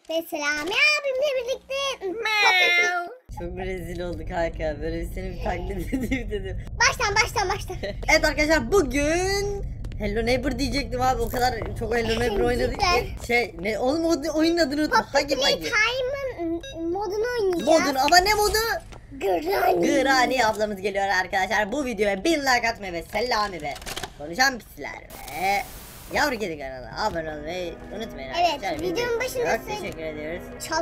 Ve Selami abimle birlikte Çok rezil olduk kanka. Böyle seni bir taklit edeyim dedim. Baştan. Evet arkadaşlar, bugün Hello Neighbor diyecektim abi, o kadar çok Hello Neighbor oynadık ki. Ne oğlum, oyunun adını unuttum. Hangi Time'ın modunu oynayacağız. Modunu, ama ne modu? Granny ablamız geliyor arkadaşlar. Bu videoya 1000 like atmayı ve Selami ve konuşan pisler ve yavru kedi kanalına abone olmayı unutmayın arkadaşlar. Evet, videonun başında çok teşekkür ediyoruz. Çal.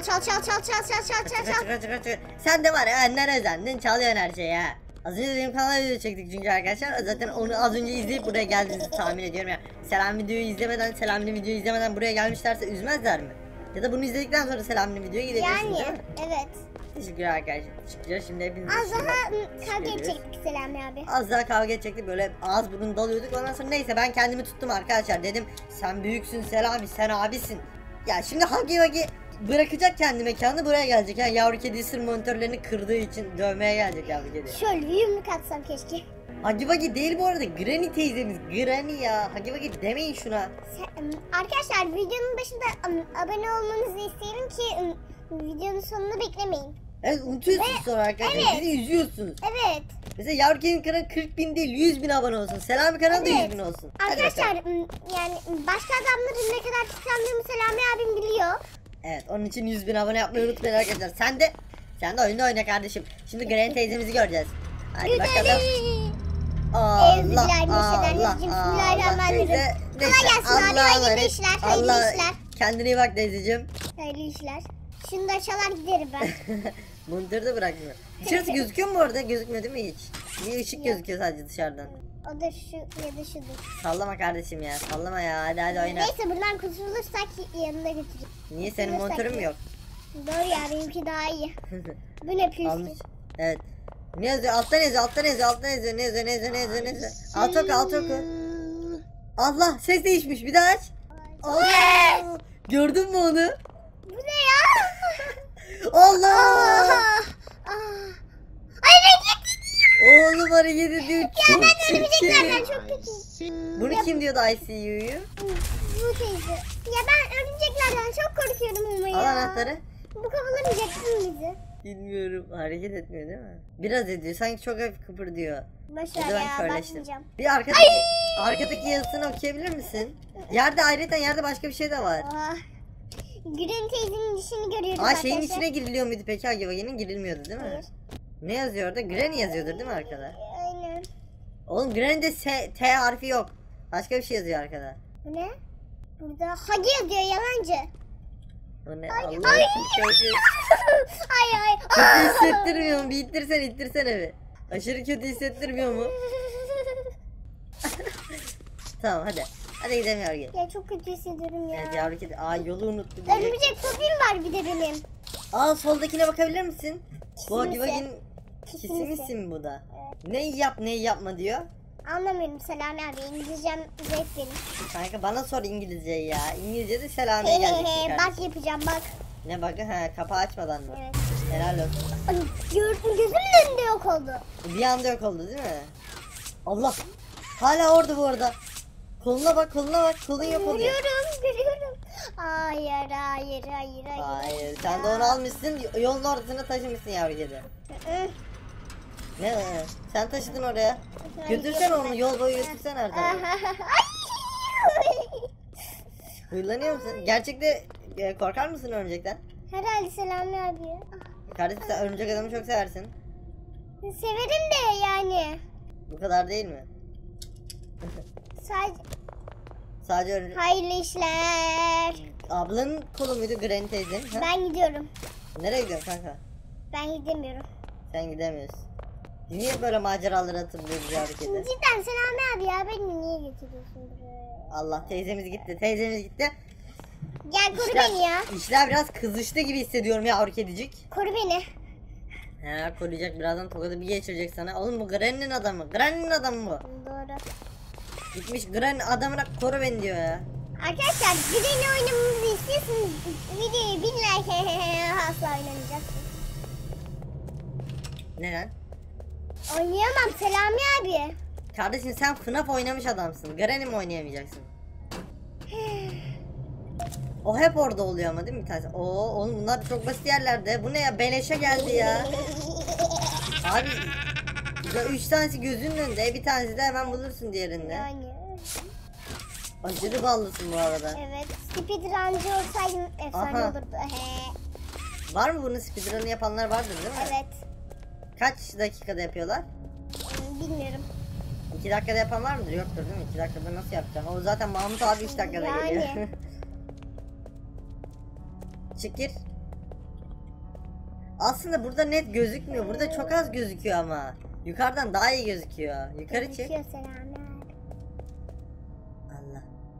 Sen de var ya, nereye özendin, çalıyorsun her şeyi ha. Az önce benim kanala video çektik çünkü arkadaşlar. Zaten onu az önce izleyip buraya geldiğinizi tahmin ediyorum ya. Selami'nin videoyu izlemeden buraya gelmişlerse üzmezler mi? Ya da bunu izledikten sonra Selami'nin videoya gidebilirsiniz değil mi? Evet. Teşekkürler arkadaşlar. Teşekkürler, şimdi hepinize Az daha kavga edecektik Selami abi. Az daha kavga edecektik, böyle ağız burun dalıyorduk. Ondan sonra neyse, ben kendimi tuttum arkadaşlar. Dedim sen büyüksün Selami, sen abisin. Ya şimdi Hagi bırakacak kendi mekanını, buraya gelecek. Yani yavru kedi ısır monitörlerini kırdığı için dövmeye gelecek yavru kedi. Şöyle yumruk atsam keşke. Hagi değil bu arada, Granny teyzemiz. Granny ya, Hagi demeyin şuna. Arkadaşlar videonun başında abone olmanızı isterim ki videonun sonunu beklemeyin. Evet, unutuyorsunuz sonra arkadaşlar. Evet. Bizi üzüyorsunuz. Evet. Mesela yavru kedinin kanalı 40.000 değil, 100.000 abone olsun. Selami kanalı da 100.000 olsun. Arkadaşlar yani başka adamların ne kadar kıskandığımı Selami abim biliyor. Evet, onun için 100.000 abone yapmayı unutmayın arkadaşlar. Sen de oyunda oyna kardeşim. Şimdi Granny teyzemizi göreceğiz. Hadi bakalım. Allah. Bismillahirrahmanirrahim. Kolay gelsin abi, hayırlı işler, hayırlı işler. Kendine iyi bak teyzeciğim. Hayırlı işler. Şunu da çalar giderim ben. Monitörü de bırakmıyor. Dışarısı gözüküyor mu orada? Gözükmüyor değil mi hiç? Bir ışık gözüküyor sadece dışarıdan. O da şu ya da şudur. Sallama kardeşim ya, sallama ya, hadi oyna. Neyse, buradan kurtulursak yanında götüreceğim. Niye, senin monitörün mü yok? Doğru ya, benimki daha iyi. Bu ne püskü? Evet. Ne yazıyor? Alttan yazıyor. Ne yazıyor? Alt oku. Allah, ses değişmiş, bir daha aç. Allah! Gördün mü onu? Bu ne ya? Allah! Ay renk. Oğlum hareket ediyor. Ya ben örümceklerden çok kötüyüm. Bunu kim diyordu ICU'yu? Bu teyze. Ya ben örümceklerden çok korkuyorum ama ya. Al anahtarı. Bu kafaları yaktın bizi. Bilmiyorum, hareket etmiyor değil mi? Biraz ediyor, sanki çok hafif kıpırdıyor. Başar Ben ya, körleştim. bakmayacağım. Bir arkadaki yazısını okuyabilir misin? Yerde başka bir şey de var. Granny teyzenin dişini görüyoruz Aa, arkadaşlar. şeyin içine giriliyor muydu peki? Hagivagi'nin girilmiyordu değil mi? Hayır. Ne yazıyor orada? Granny yazıyordur değil mi arkada? Aynen. Oğlum Granny'de T harfi yok. Başka bir şey yazıyor arkada. Bu ne? Burada Hagi yazıyor, yalancı. O ne? Ay. Allah kötü. Ay. Kötü hissettirmiyor mu? Bir ittirsene bir. Aşırı kötü hissettirmiyor mu? Tamam hadi. Hadi gidelim yavru kedi. Ya çok kötü hissediyorum ya. Evet yavru kedi. Aa, yolu unuttu. Örümcek fobim var bir de benim. Aa, soldakine bakabilir misin? Bu Kesinlikle. Hagivagi'nin kisi mi bu da? Neyi yap neyi yapma diyor. Anlamıyorum Selami abi, İngilizcem zayıf benim. Kanka bana sor İngilizceyi ya. İngilizce'de Selami'ye geleceksin Bak kardeşim. yapacağım bak. Ne bakı? Ha, kapağı açmadan mı? Evet. Helal olsun. Ay, gördüm, gözümün önünde yok oldu. Bir anda yok oldu değil mi? Allah. Hala orada bu arada. Koluna bak. Kolun yok oluyor. Görüyorum. Hayır. Hayır. Sen de onu almışsın. Yolun ortasına taşımışsın yavru kedi. Ne? Sen taşıdın oraya. Götürsene onu. Yol boyu götürsene her tarafa. Huylanıyor musun? Gerçekte korkar mısın örümcekten? Herhalde Selami abi. Kardeşim, sen örümcek adamı çok seversin. Severim de yani. Bu kadar değil mi? Sadece örümcek. Hayırlı işler. Ablanın kolu muydu Granny teyzenin? Ha? Ben gidiyorum. Nereye gidiyorsun kanka? Ben gidemiyorum. Sen gidemiyorsun. Niye böyle maceraları hatırlıyoruz yavru kedi? Cidden Selami abi ya, beni niye getiriyorsun buraya? Allah, teyzemiz gitti. Gel koru beni ya. İşler biraz kızıştı gibi hissediyorum yavru kedicik. Koru beni. He, koruyacak, birazdan tokadı bir geçirecek sana. Oğlum bu Granny'nin adamı. Granny'nin adamı bu. Doğru. Gitmiş Granny adamına koru beni diyor ya. Arkadaşlar Granny oynamamızı istiyorsanız videoyu 1000 like asla oynamayacaksınız. Neden? Oynayamam Selami abi. Kardeşim, sen FNAF oynamış adamsın. Granny mi oynayamayacaksın? O hep orada oluyor ama değil mi bir tanesi? Oo oğlum bunlar çok basit yerlerde. Bu ne ya? Beleşe geldi ya. Abi 3 tanesi gözünün önünde, bir tanesi de hemen bulursun diğerinde. Yani. Aşırı ballısın bu arada. Evet. Speedruncı olsaydım efsane Aha. olurdu. He. Var mı bunun speedrun'ı yapanlar vardır değil mi? Evet. Kaç dakikada yapıyorlar? Bilmiyorum. 2 dakikada yapan var mıdır? Yoktur değil mi? 2 dakikada nasıl yapacaksın? O zaten Mahmut abi 3 dakikada Yani. geliyor. Çık gir. Aslında burada net gözükmüyor. Burada çok az gözüküyor ama. Yukarıdan daha iyi gözüküyor. Yukarı çık. Gözüküyor Selami. Allah.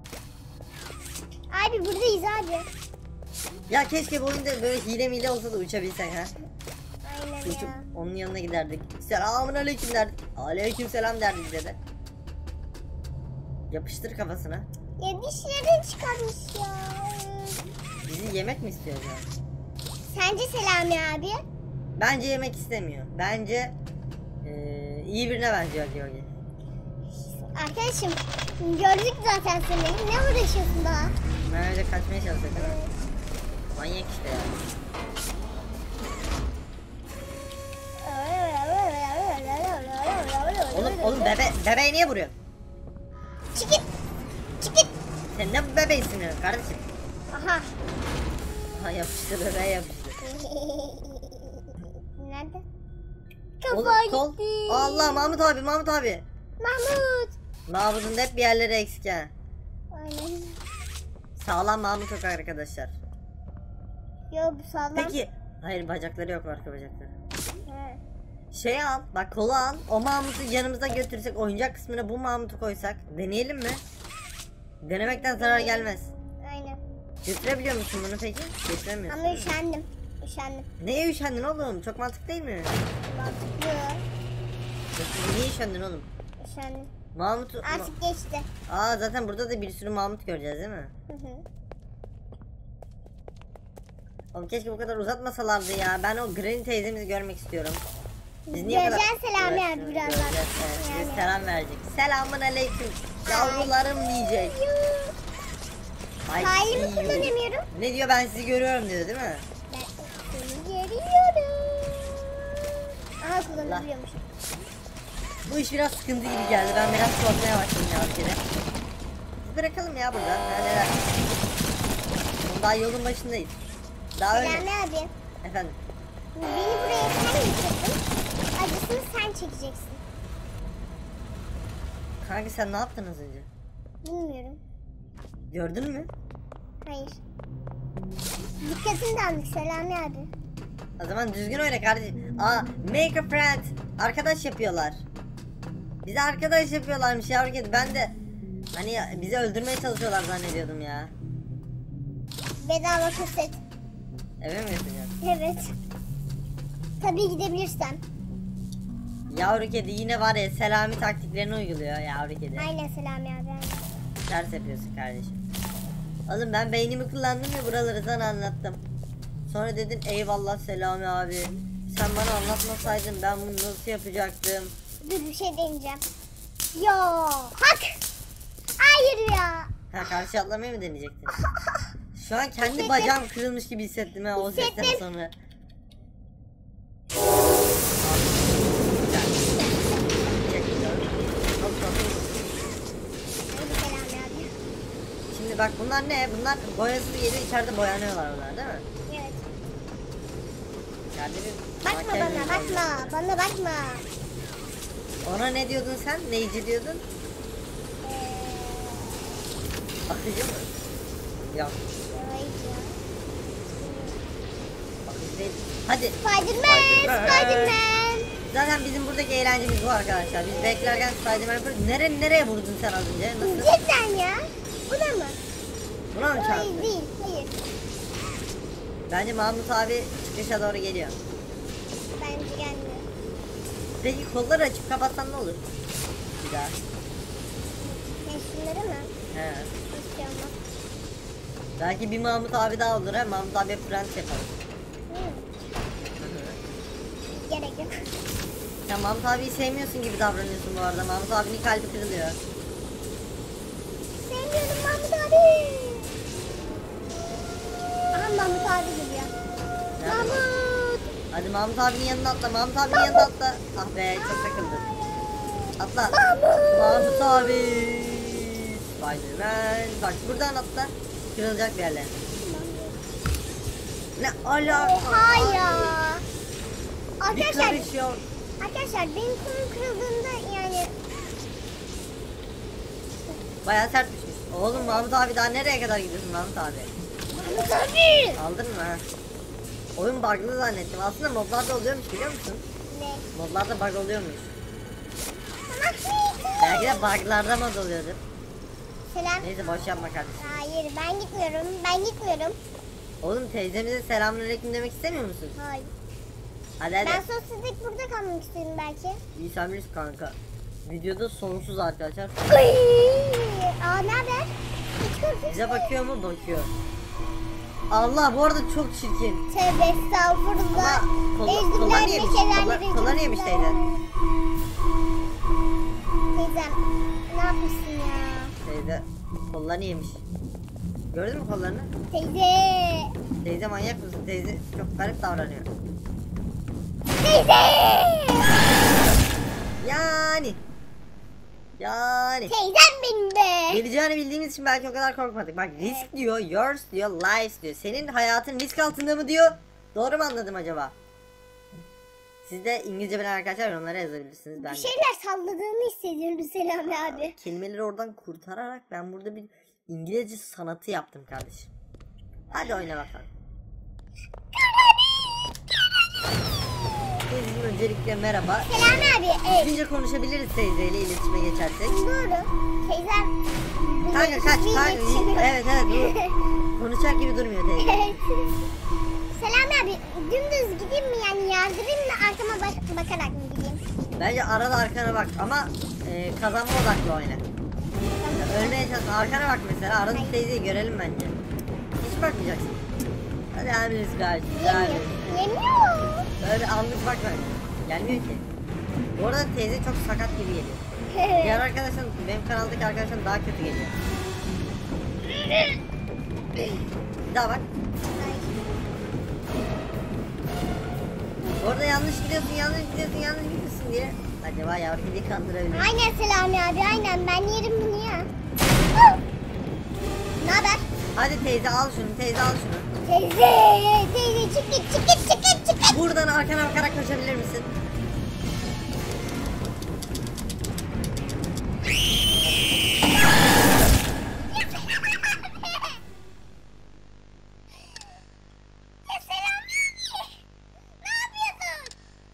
Abi buradayız abi. Ya keşke bu oyunda böyle hile mile olsa da uçabilsek ha. Aynen Uçup ya. onun yanına giderdik. Selamun aleyküm derdik. Aleyküm selam derdik dede. Yapıştır kafasına. Ya dişlerini çıkarmış ya. Bizi yemek mi istiyor ya? Sence Selami abi? Bence yemek istemiyor. Bence iyi birine benziyor Georgi. Arkadaşım gördük zaten seni. Ne uğraşıyorsun daha? Ben öyle kaçmaya çalışıyorum değil mi? Manyak işte ya. Oğlum bebeği niye vuruyorsun? Çıkıt. Çıkıt. Sen ne bu bebeğisin ya kardeşim? Aha. Aha yapıştır bebeğe yapıştır. Nerede? Oğlum Kafa kol. gitti. Allah Mahmut abi. Mahmut. Mahmut'un da hep bir yerleri eksik ha. Aynen. Sağlam Mahmut yok arkadaşlar. Yo bu sağlam. Peki. Hayır bacakları yok arka bacakları. He. Şey al bak kolu al. O Mahmut'u yanımıza götürsek oyuncak kısmına bu Mahmut'u koysak. Deneyelim mi? Denemekten zarar gelmez. Aynen. Götürebiliyor musun bunu peki? Götüremiyorsun. Ama üşendim. Üşendim. Neye üşendin oğlum? Çok mantıklı değil mi? Mantıklı. Niye üşendin oğlum? Üşendim. Mahmut'u... Artık geçti. Aa zaten burada da bir sürü Mahmut göreceğiz değil mi? Hı hı. Oğlum keşke bu kadar uzatmasalardı ya. Ben o Granny teyzemizi görmek istiyorum. Biz niye Göreceğiz kadar... Selami Evet, abi birazdan. göreceğiz, evet. Yani. Biz selam verecek. Selamun aleyküm. Yavrularım diyecek. Failimi see you. kullanamıyorum. Ne diyor ben sizi görüyorum diyor değil mi? Ben seni görüyorum. Aha kullanabiliyormuş. Bu iş biraz sıkıntı gibi geldi. Ben biraz korkmaya başladım ya bir kere. Biz bırakalım ya buradan. Neler? Daha yolun başındayız. Daha öyle. Selami abi. Efendim. Beni buraya sen getirdin. Acısını sen çekeceksin. Kanka sen ne yaptın az önce? Bilmiyorum. Gördün mü? Hayır. Dikkatini dağınık Selami abi. O zaman düzgün oyna kardeşim. Aa, make a friend. Arkadaş yapıyorlar. Bize arkadaş yapıyorlarmış yavru kedi. Ben de hani bizi öldürmeye çalışıyorlar zannediyordum ya. Bedava kaset. Eve mi götüreceğim? Evet. Tabii gidebilirsem. Yavru kedi yine var ya Selami taktiklerini uyguluyor yavru kedi. Aynen Selami abi. Aynen. Ters yapıyorsun kardeşim. Oğlum ben beynimi kullandım ya buraları sana anlattım. Sonra dedin eyvallah Selami abi. Sen bana anlatmasaydın ben bunu nasıl yapacaktım? Dur bir şey deneyeceğim. Yo. Hak. Hayır ya. Ha karşı atlamayı mı deneyecektin? Şu an kendi Hissettim. bacağım kırılmış gibi hissettim ha o sesten Hissettim. sonra. Hadi Selami abi. Şimdi bak bunlar ne? Bunlar boyası geliyor içeride boyanıyorlar onlar değil mi? Evet. İçeride bir Bakma makyaj bana yapıyorlar. bakma. Bana bakma. Ona ne diyordun sen? Neyici diyordun? Bakıcı mı? Yok. Hayır ya. Bakıcı değil. Hadi. Spiderman. Spiderman. Zaten bizim buradaki eğlencemiz bu arkadaşlar. Biz beklerken Spiderman yapıyoruz. Nereye vurdun sen az önce? Nasıl? Cidden ya. Bu da mı? Buna mı çarptın? Hayır değil. Hayır. Bence Mahmut abi çıkışa doğru geliyor. Bence gelmiyor. Peki kolları açıp kapatsan ne olur? Bir daha. Ya şunları mı? He. Hiç şey olmaz. Belki bir Mahmut abi daha olur ha. Mahmut abi Frans yapalım. Gerek yok. Sen Mahmut abiyi sevmiyorsun gibi davranıyorsun bu arada. Mahmut abinin kalbi kırılıyor. Sevmiyorum Mahmut abi. Hadi Mahmut abinin yanına atla. Mahmut abinin yanına atla. Ah be çok takıldım. Atla. Mahmut abi. Spiderman. Bak buradan atla. Kırılacak bir yerler. Ne alaka? Oha ya. Bir Arkadaşlar, karışıyor. arkadaşlar benim kolum kırıldığında yani Bayağı sert düşmüş. Oğlum Mahmut abi daha nereye kadar gidiyorsun Mahmut abi? tabii. Aldın mı ha? Oyun bug'lı zannettim. Aslında modlarda oluyormuş biliyor musun? Ne? Modlarda bug oluyormuş. Mahmut. Belki de bug'larda mod oluyordur. Selam. Neyse boş yapma kardeşim. Hayır ben gitmiyorum. Ben gitmiyorum. Oğlum teyzemize selamünaleyküm demek istemiyor musun? Hayır. Hadi hadi. Ben sonsuzluk burada kalmak istiyorum belki. İyi sen bilirsin kanka. Videoda sonsuz arkadaşlar. Ay. Aa ne haber? Hiç korkuyorsun. Bize bakıyor mu? Bakıyor. Allah bu arada çok çirkin. Tövbe estağfurullah. Kola yemiş. Kola yemiş teyze. Teyzem ne yapmışsın ya? Teyze kollarını yemiş. Gördün mü kollarını? Teyze. Teyze manyak mısın? Teyze çok garip davranıyor. Teyze. Yani. Teyzem benim be. Geleceğini bildiğimiz için belki o kadar korkmadık. Bak risk diyor, yours diyor, lives diyor. Senin hayatın risk altında mı diyor? Doğru mu anladım acaba? Siz de İngilizce bilen arkadaşlar onlara yazabilirsiniz. Ben Bir de. şeyler salladığını hissediyorum Selami abi. Kelimeleri oradan kurtararak ben burada bir İngilizce sanatı yaptım kardeşim. Hadi oyna bakalım. Teyzeciğim öncelikle merhaba. Selami abi. Evet. Düzgünce konuşabiliriz teyzeyle iletişime geçersek. Doğru. Teyzem. Kanka kaç kanka. Evet dur. Konuşacak gibi durmuyor teyze. Evet. Selami abi dümdüz gideyim mi yani yardırayım mı arkama bakarak mı gideyim? Bence arada arkana bak ama kazanma odaklı oyna. Ölmeye çalış. Arkana bak mesela. Arada teyzeyi görelim bence. Hiç bakmayacaksın. Hadi abiniz kardeşim. Yemiyor. Yemiyor. Böyle anlık bakma. Gelmiyor ki. Bu arada teyze çok sakat gibi geliyor. Diğer arkadaşın benim kanaldaki arkadaşım daha kötü geliyor. Bir daha bak. Orada yanlış gidiyorsun diye. Acaba yavru kediyi kandırabilir. Aynen Selami abi aynen ben yerim bunu ya. Ne haber? Hadi teyze al şunu, teyze al şunu. Teyze çık git. Buradan arkana bakarak koşabilir misin? Ya Selami abi. Ne yapıyorsun?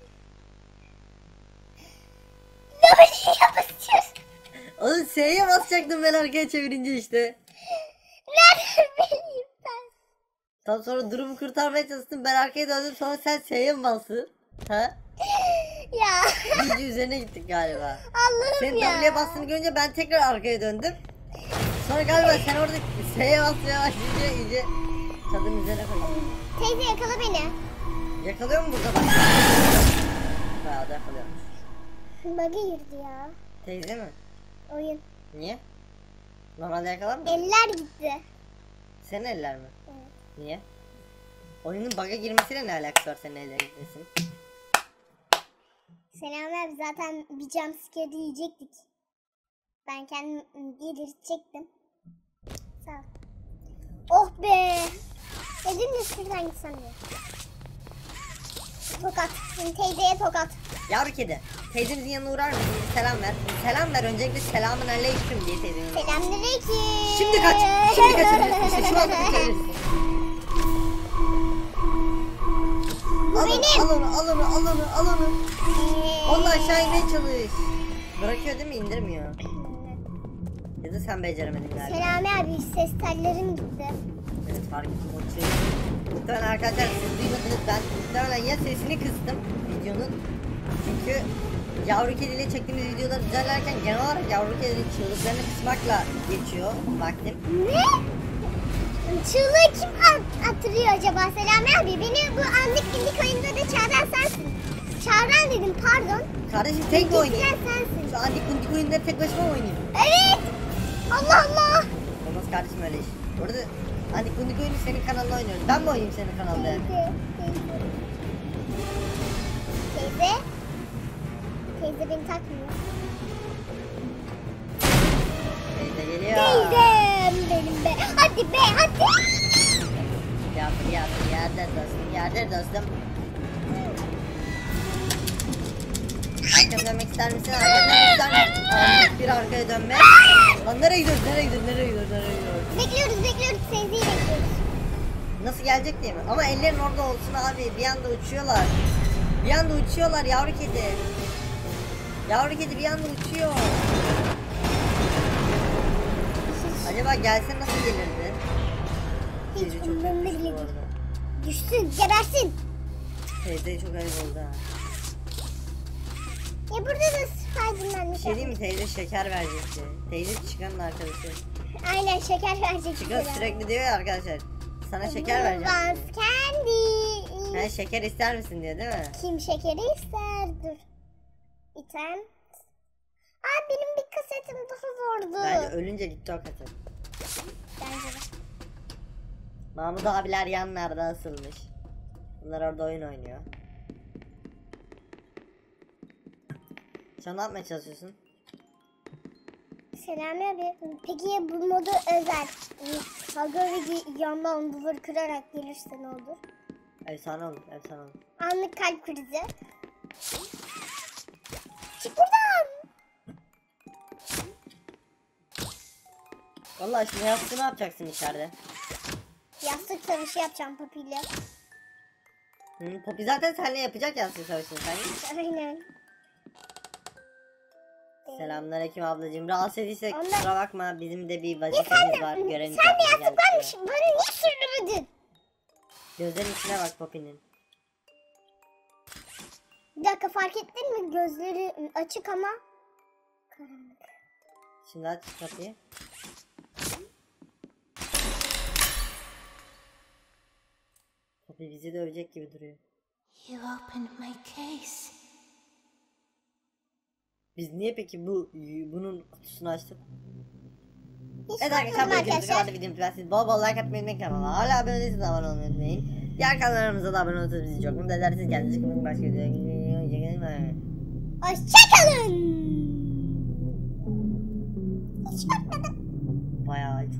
Ne yapıyorsun? Oğlum S'ye basacaktım ben arkaya çevirince işte. Nereden bileyim ben? Tam sonra durumu kurtarmaya çalıştım. Ben arkaya döndüm sonra sen S'ye mi bastın? Ha? Ya İyice üzerine gittik galiba. Allah'ım Senin ya. W'ye bastığını görünce ben tekrar arkaya döndüm. Sonra galiba sen orada S'ye basmaya başlayınca iyice kadın üzerine koydun. Teyze yakala beni. Yakalıyor mu burada bak? Bayağı da yakalıyormuş. Bug'a girdi ya. Teyze mi? Oyun. Niye? Normalde yakalanmıyor. Eller gitti. Senin eller mi? Evet. Niye? Oyunun bug'a girmesiyle ne alakası var senin eller gitmesin? Selami abi zaten bir jumpscare yiyecektik. Ben kendim delirtecektim. Sağ ol. Oh be. Dedim de şuradan gitsem ya. Tokat. Şimdi teyzeye tokat. Yavru kedi, teyzemizin yanına uğrar mısın? Bir selam ver. Selam ver öncelikle selamun aleyküm diye teyzemin. Selamünaleyküm. Şimdi kaç. Şimdi kaçabilirsin. Şu anda kaçabilirsin. Bu Al benim. onu. Onu aşağı inmeye çalış. Bırakıyor değil mi? İndirmiyor. Ya da sen beceremedin galiba. Selami abi ses tellerim gitti. Evet fark ettim. O şey. Muhtemelen arkadaşlar siz duymadınız. Ben muhtemelen ya sesini kıstım videonun. Çünkü yavru kediyle çektiğimiz videoları düzenlerken genel olarak yavru kedinin çığlıklarını kısmakla geçiyor vaktim. Ne? Çığlığı kim attırıyor acaba Selami abi? Beni bu anlık bildik oyunda da çağıran sensin. Çağıran dedim pardon. Kardeşim tek mi oynayayım? Bildiren sensin. Şu antik kuntik oyunları tek başıma mı oynayayım? Evet. Allah Allah. Olmaz kardeşim öyle iş. Orada antik kuntik oyunu senin kanalında oynuyoruz. Ben mi oynayayım senin kanalda yani? Teyze. teyze. Teyze beni takmıyor. Teyze geliyor. Teyzem benim be. Hadi be hadi. Yardır dostum. Arkaya dönmek ister misin? Bir arkaya dönme. Lan nereye gidiyoruz? Bekliyoruz. Teyzeyi bekliyoruz. Nasıl gelecek değil mi? Ama ellerin orada olsun abi. Bir anda uçuyorlar. Yavru kedi. Yavru kedi bir anda uçuyor. Acaba gelse nasıl gelirdi? Hiç Teyze çok umurumda yakıştı bile bu değil. arada. Düşsün, gebersin. Teyze çok ayıp oldu ha. Ya burada da Spiderman Bir şey diyeyim mi? Teyze şeker verecekti. Teyze Çıkan'ın arkadaşı. Aynen şeker verecek. Çıkan sürekli diyor ya arkadaşlar. Sana şeker vereceğim. Was candy. Ha, şeker ister misin diyor değil mi? Kim şekeri ister? Dur. İtem. Aa benim bir kasetim daha vardı. Bence ölünce gitti o katı. Bence de. Mahmut abiler yanlarda asılmış. Bunlar orada oyun oynuyor. Sen ne yapmaya çalışıyorsun? Selam abi. Peki ya bu modu özel? Hagari yandan duvar kırarak gelirse ne olur? Efsane olur. Anlık kalp krizi. Çık buradan. Vallahi şimdi yastığı ne yapacaksın içeride? Yastık savaşı yapacağım Papi'yle. Poppy zaten seninle yapacak yastığı savaşını sen. Aynen. Selamünaleyküm ablacığım. Rahatsız ediysek Ondan- kusura bakma. Bizim de bir Ya vazifemiz var. Görevimiz sen de yapmaya yastık geldik varmış. buraya. Bana niye söylemedin? Gözlerin içine bak Poppy'nin. Bir dakika fark ettin mi? Gözleri açık ama karanlık. Şimdi aç kapıyı. Poppy bizi dövecek gibi duruyor. You opened my case. Biz niye peki bunun kutusunu açtık? Hiç Evet arkadaşlar bu bakmadım videomuzda kadar videomuz ben siz bol bol like atmayı unutmayın kanala. Hala abone değilseniz abone olmayı unutmayın. Diğer kanallarımıza da abone olursanız bizi çok mutlu edersiniz. Kendinize iyi bakın. Başka videoya görüşmek Hoşçakalın. Hiç bakmadım. Bayağı